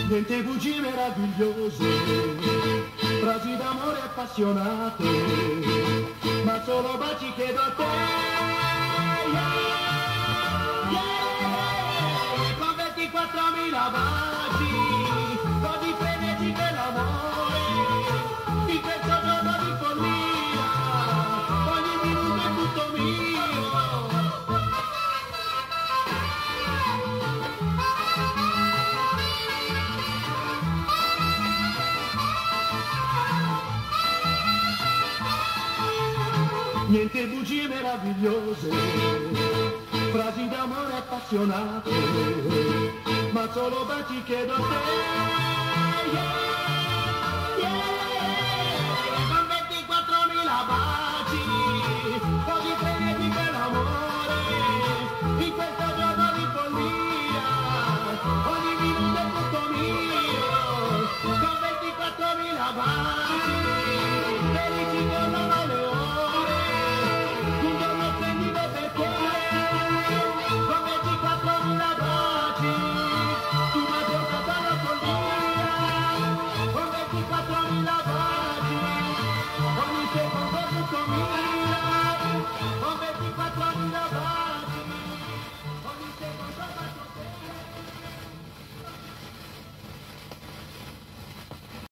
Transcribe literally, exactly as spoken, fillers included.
Niente bugie meravigliose, frasi d'amore appassionate, ma solo baci chiedo a te. Yeah, yeah, con ventiquattromila baci, così frenetico che l'amore, di questo giorno di follia, ogni minuto è tutto mio. Niente bugie meravigliose, frasi d'amore appassionate, ma solo baci chiedo a te. Yeah.